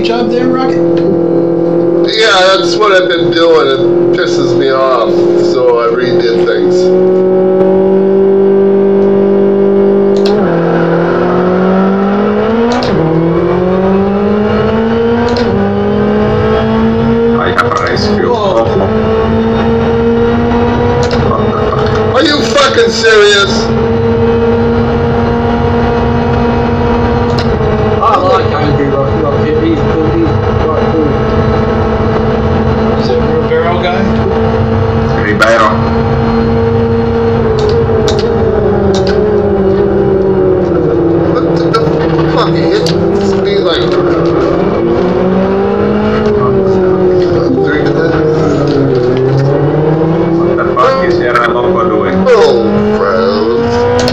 job there, Rocket? Yeah, that's what I've been doing. It pisses me off, so I redid things. I have a rescue. Are you fucking serious? I like Angry Rocket. He's cool. He's quite cool. Is it Ribeiro guy? Ribeiro. What the fuck? It hits me like... What the fuck is Sierra Loco doing? Oh, friends.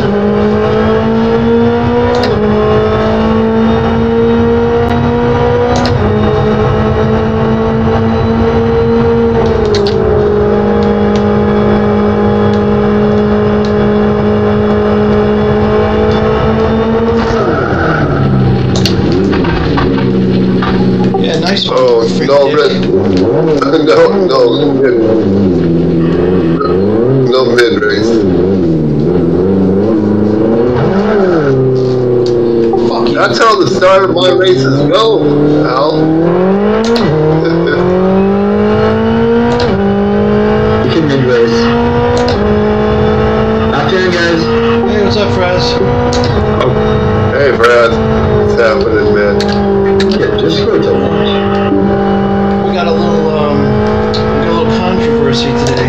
Yeah, nice one. Oh, Freak no, dick. no mid-race. Fuck you. That's how the start of my races go, Al. You can mid-race. Afternoon, guys. Hey, what's up, Fraz? Hey, Brad. What's happening, man? Yeah, just go to launch. We got a little controversy today.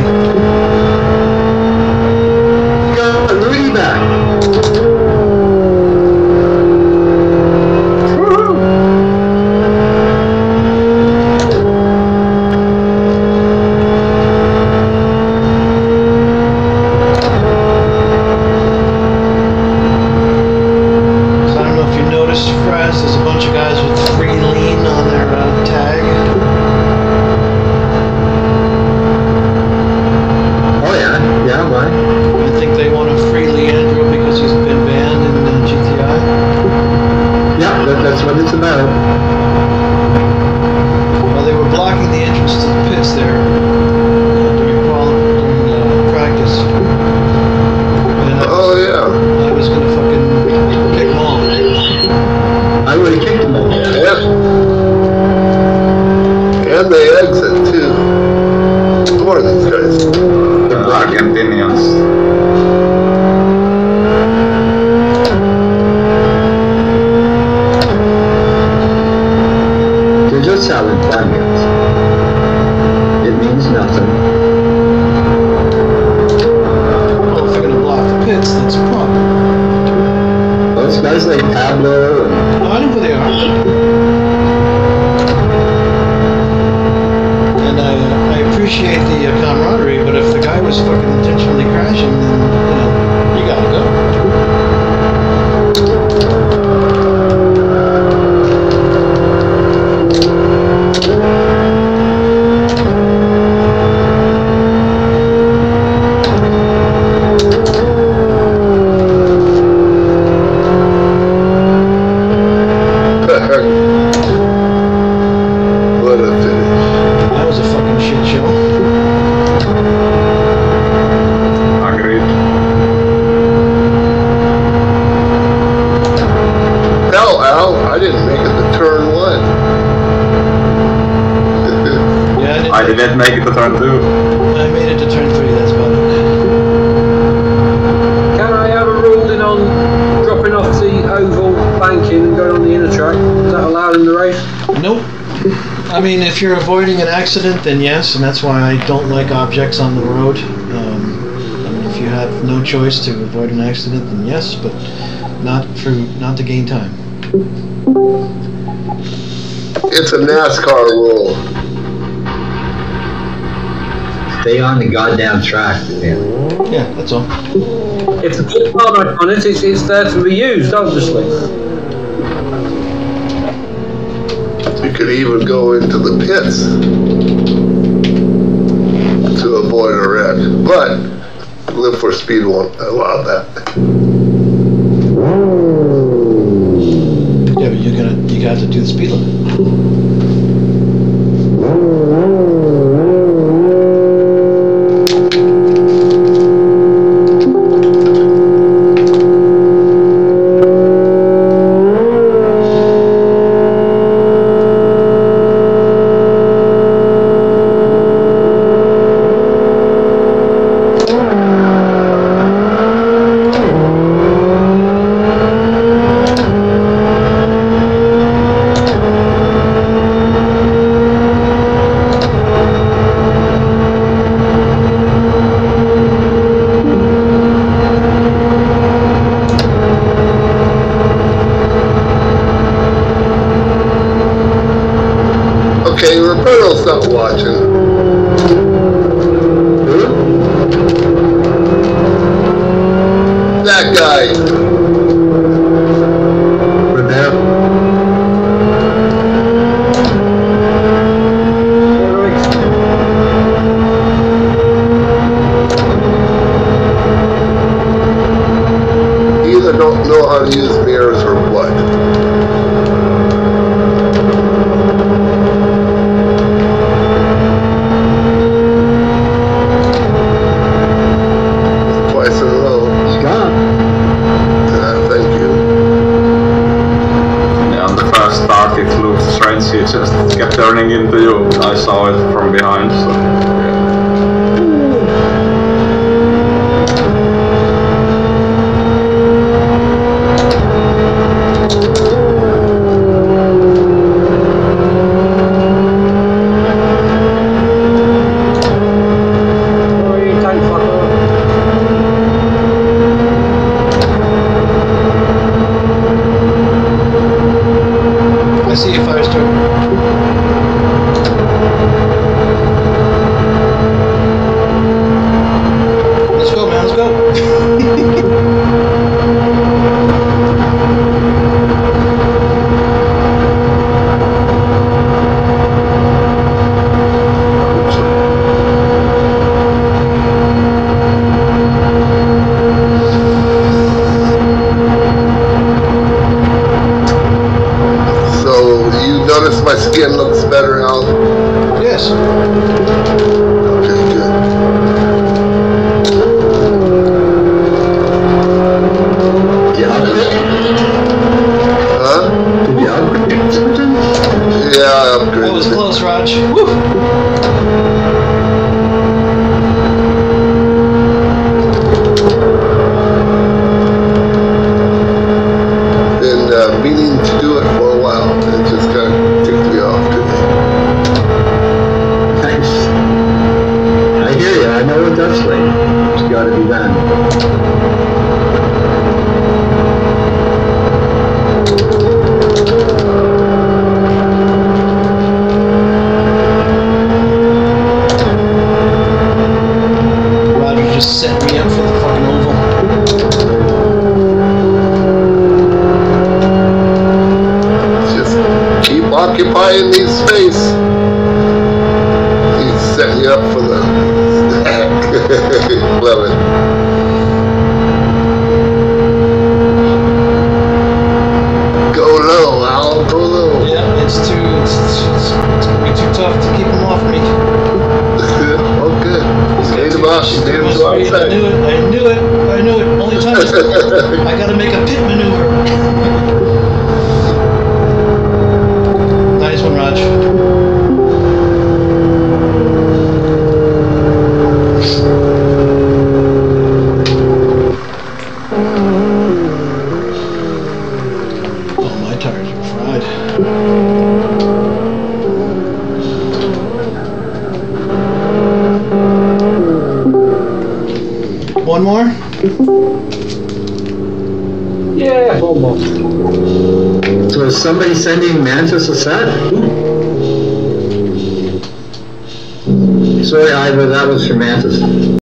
Got Rudy back. So I don't know if you noticed, Fraz, there's a bunch of guys with free lean on their tag. Oh yeah, yeah, why? I think they want to free Leandro because he's been banned in GTI. Yeah, that's what it's about. Well, they were blocking the entrance to the pits there during practice. And Oh, yeah. I was gonna fucking kick them all. I would have kicked him all. Yeah. And they exit, too. Who are these guys? The Argentinians. They're just selling blankets. It means nothing. Well, if they're gonna block the pits, that's a problem. Those guys like Pablo and No, I know who they are. And I appreciate the camaraderie, but if the guy was fucking intentionally crashing, then, you gotta go. What a finish. That was a fucking shit show. Agreed. Hell, Al, I didn't make it to turn 1. Yeah, I didn't make it to turn 2. I made it to turn 3, that's about it. Can I have a ruling on dropping off the oval banking and going on the inner track? Is that allowed in the race? Nope. I mean, if you're avoiding an accident, then yes, and that's why I don't like objects on the road. I mean, if you have no choice to avoid an accident, then yes, but not to gain time. It's a NASCAR rule. stay on the goddamn track, man. Yeah, that's all. If the pit tarmac on it, it's there to be used, obviously. You could even go into the pits to avoid a wreck, but Live for Speed won't allow that. Yeah, but you got to do the speed limit. car started, it looked strange, it just kept turning into you. I saw it from behind, so... See if I start. Let's go, man. Let's go. Notice my skin looks better now. Yes. Okay, good. Huh? Did you upgrade something? Yeah, I upgraded. That was close, Raj. Woo! Been meaning to do it for a while. It just kind of ticked me off today. Nice. I hear you. I know what that's like. It's got to be done. Roger just set me up for the fucking oval. Occupying these space. He's setting you up for the stack. Love it. Go low, Al. Go low. Yeah, it's gonna be too tough to keep him off me. Oh, good. He's made him up. He's made him go I outside. knew it. Only time I gotta make a pit maneuver. Nice one, Raj. Oh, my tires are fried. One more? Yeah, one more. So is somebody sending Mantis a set? Sorry, Ivor, that was for Mantis.